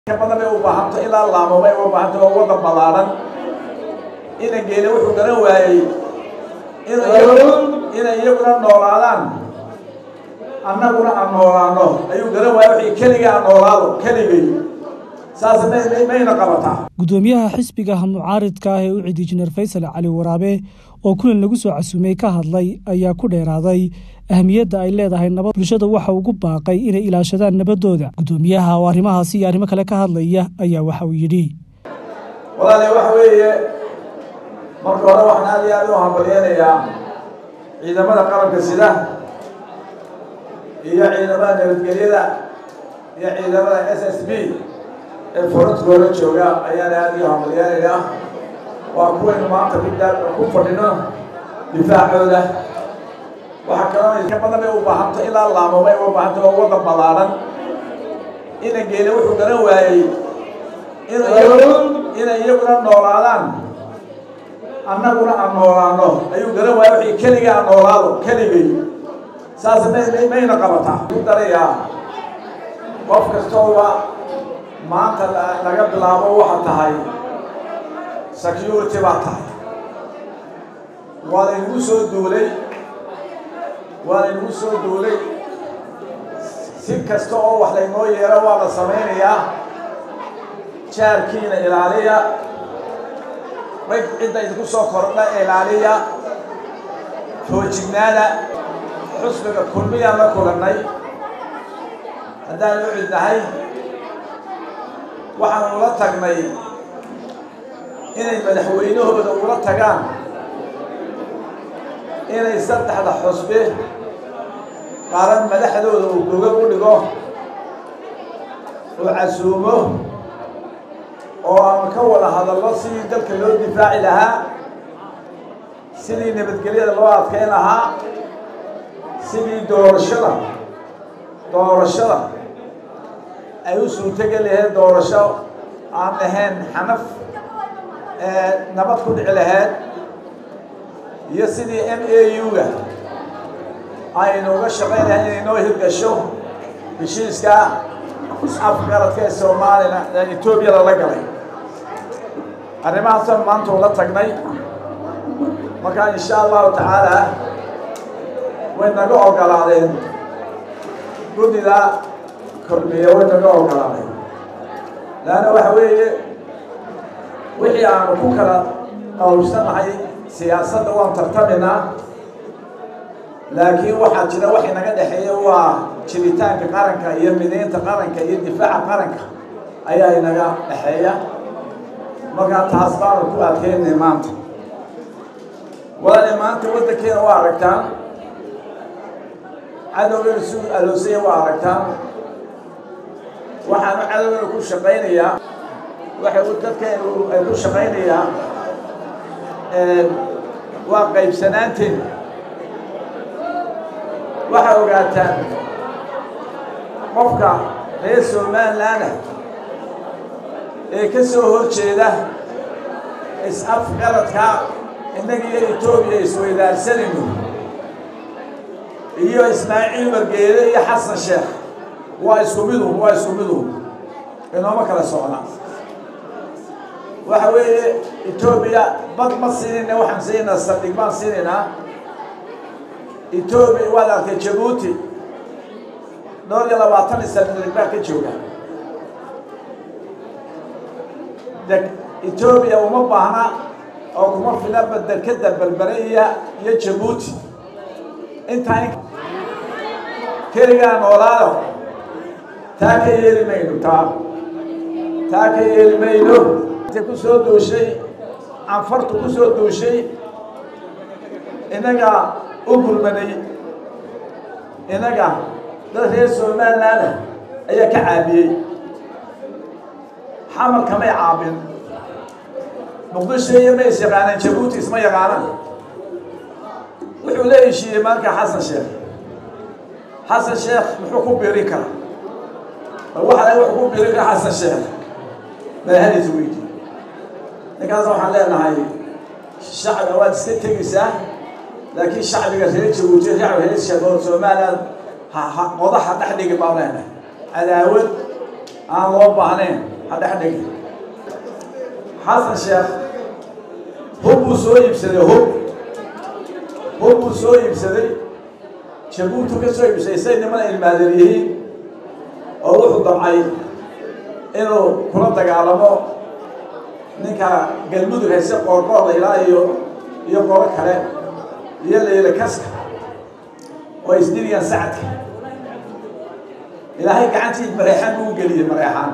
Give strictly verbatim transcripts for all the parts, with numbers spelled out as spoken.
كمان ما وبحثت إلى الله ما وبحثت ووضع بلارن إن جيل وحدنا وعي إن يقول إن يقول النوران أنا أقول النوران أيوة جرا وعي كلية النوران كلية ساس ما ما ينقبتها. gudoomiyaha xisbiga mucaaridka ah ee u cidi Injineer Faysal Cali Waraabe oo kulan lagu soo casuumay ka hadlay ayaa ku dheeraaday ahmiyadda ay leedahay nabad bulshada waxa uu ku baaqay inay ilaashadaan nabadooda. Gudoomiyaha oo arrimahaasi iyo arrimo kale ka hadlaya ayaa waxa uu yidhi walaalahay waxa weeye marka hore waxaan aad iyo aad u hambalyeeyaa ciidamada qaranka sida iyo ciidamada nabadgelyada iyo ciidamada S S B ee forontooda jooga ayaan aad iyo hambalyeeyaa waa kuwaynu maanta ku fadhino difaacooda waxa kaloo ka badan ay u baahanto ilaa laamo ay u baahanto oo wada balaaran in geele wuxuu garan waayay in in iyaguna noolaadaan annaguna aan noolaano ayuu garan waayay wixii kaliya aan noolaado kaligay saas ma ina qabata u daraya qof kastoo maanta laga bilaabo waxa tahay security baa tahay waa inuu soo duulay waa inuu soo duulay si kasta oo wax la inoo yeero waa la sameeyaa jaarkiina ilaaliya way cidda idinku soo kordha ilaaliya toojignaada xusbiga kulmiya la kulanay haddaan u cidnahay waxaan ula tagnay inay madaxweynahooda ula tagaan inay saddexda xusbe qaran madaxdooda uu gogol u dhigo oo casuumo oo aan ka wada hadallo sidii dalka loo difaaci lahaa sidii nabadgelyada loo adkeyn lahaa sidii doorashada doorashada ay u suurtageli lahayd doorasho aan lahayn xanaf nabad ku dhici lahayd iyo sidii M A U-ga aynu uga shaqayn lahayn inay noo hirgasho heshiiska afgaradka ee Soomaaliya ee Itoobiya la galay arrimahaasaan maanta ula tagnay marka insha allahu tacaala way naga ogolaadeen guddida kormiya way naga ogolaadeen laana waxa weeye wixii aanu ku kala qawsanahay siyaasadda waan tartaminaa laakiin waxaa jira waxay naga dhexeeya waa jiritaanka qaranka iyo mideynta qaranka iyo difaaca qaranka ayaa inaga dhexeeya markaa taas baanu ku adkeynay maanta walaali maanta waddankeena waa aragtaan cadowgeena si aloosaya waa aragtaan waxaanu cadowgeena ku shaqaynayaa waxay dadkeenu ay ku shaqaynayaa waa qaybsanaanteen waxaa ogaataan qofka reer Somaliland ee ka soo horjeeda is-afgaradka innaga iyo Itoobiya isweydaarsanayno iyo Ismaaciil Margeele iyo Xasan Sheekh waa isku mid waa isku mid inooma kala socnaa waxa weeye Itoobiya bad ma siinayna waxaan siinaa saldhig baan siinaynaa Itoobiya waa dalka Djibouti dhowr iyo labaatan saldhig baa ka jooga Itoobiya uma baahna oo kuma filan badalkada balbariya iyo Djibouti intaan keliya noolaado taa ka yeeli mayno taa taa ka yeeli mayno ku soo dooshay anfartu ku soo dooshay inaga u gurmanay inaga dad reer Somaliland ayaa ka caabiyay xamal kama caabin muqdisho iyo ma yaqaanaan Djibouti isma yaqaanaan wuxuu leeyahay marka Xasan Sheekh Xasan Sheekh muxuu ku biiri karaa waxa ay wax ku biiri karaa Xasan Sheekh ma hadis weeyii ninkaas waxaan leenahay shacabka waa iska tegaysaa laakiin shacbiga reer Djibouti shacbiga reer Somaliland ha qodaha dhaxdhiga baa leenahay cadaawad aan loo baahnayn هذا حدك حسن الشيخ هو سوي بسدي هو هو سوي بسدي شبوتو كسوي بسدي سيدنا من المادريه أو روح ضمعي إنه كنا تجعلمه نكا قلبه هيسق قرقاض إلى يو يقول كلام يلا يلا كسر ويصير ينسعد إلى هيك عنتي مريحان مو قليل مريحان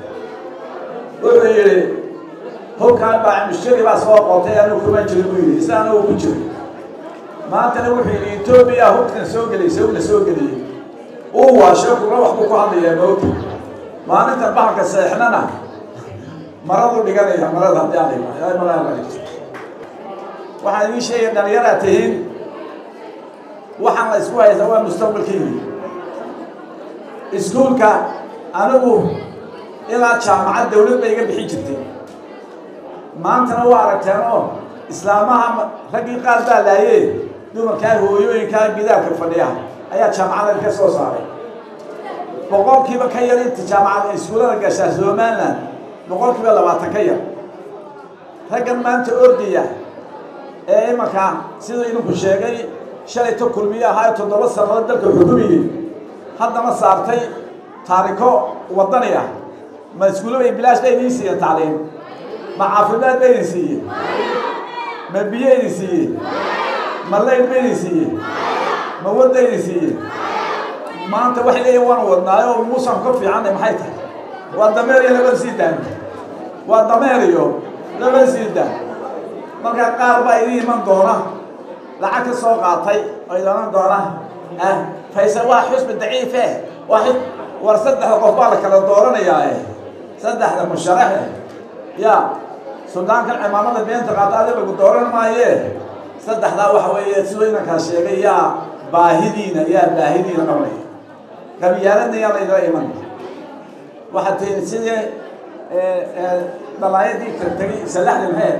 ويلي هو كان بعد مشتري بس هو قاطع إنه كمان جربوي إنسان هو بجرب ما أنت لو في إثيوبيا هو كان سوق لي سوق لي سوق لي هو شوف روح بقى هذا يا موت ما أنت بحكي سحننا مرضوا بقى يا مرض هذا يا مرض waxaan ii sheegay dhalinyarada tihiin waxaan la isku haysaa waa mustaqbalkii iskuulka anigu ilaa jaamacad dawlad bay iga bixin jirtay maantana waa aragteen oo islaamaha ragii qaar baa laayay dumarka hooyooyinka gidaarka fadhiya ayaa jaamacada ka soo saaray boqolkiiba ka yar inta jaamacada iskuulada gashaa Soomaaliland boqolkiiba labaatan ka yar raggan maanta ordiya ee markaa sida inuu ku sheegay shalay to kulmiye ahaa toddoba sano dalka xuduumiye haddana saartay taariko wadaniya ma iskuulo ay bilaash leeysiin tacliin ma caafimaad leeysiin ma biyo leeysiin ma leeyl leeysiin ma wada leeysiin maanta wax leeyahay waan wadnaayo muusan ka fiican maxay tahay waa dameeriyo laba sidaan waa dameeriyo laba sidaan marka qaar baa idin iman doona lacag ka soo qaatay oo idan doona ah faysal waa xusb daciif ah واحد ورصدح قفالك على دورنا يا صدح المشرح يا سودان كان عمامة بين تقاطع ذي بقدورنا ما هي صدح ذا وحوي سوينا كاشيء يا باهدين يا باهدين قولي كبيارنا يا الله إيمان واحد تنسي طلعت دي تجي سلاح للهاد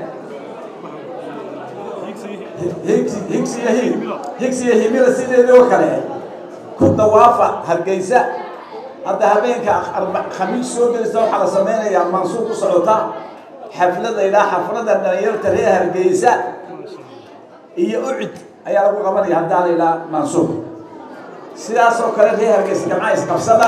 هيك هيك هي هيك هي ميلا سيدي ذي وكله كنت وافق هالجيزة هذا هبينك أربع خميس سوق الزوج على سمينة يا منصور صعوطة حفلة إلى حفلة النير تريها هالجيزة هي أعد أي أبو قمر يهدان إلى منصور سياسة وكرة فيها هالجيزة كم عايز قفصة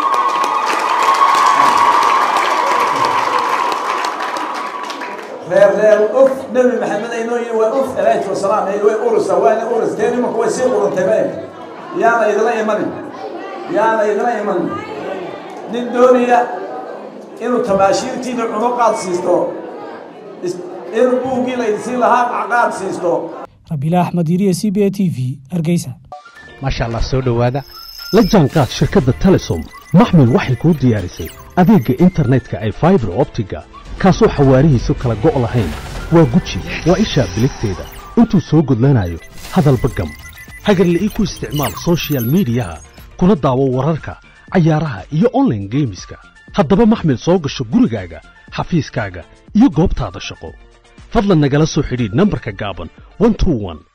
غير غير أف نبي محمد إنه يوقف عليه السلام يوقف أورس وين أورس تاني ما كويس يقولون تبين يا لا يدلا يمن يا لا يدلا يمن الدنيا إنه تباشير تيجي عنقات سيستو إنه بوجي لا يصير لها عقاد سيستو ربيلا أحمد يري سي بي تي في أرجيسا ما شاء الله سودو هذا لجانكات شركة تلسوم محمل وحي كود ديارسي أذيك إنترنت كأي فايبر أوبتيكا كاسو حواريه سكلا جو لهين وجوتشي وإيشا بلكتيدا أنتو سوق لنايو هذا البقم hagar la iku isticmaal social media kuna daawo wararka ciyaaraha iyo online gameska haddaba maxmil soo gasho gurigaaga xafiiskaaga iyo goobtaada shaqo fadlan nagala soo xidhiidh nambarka gaaban one two one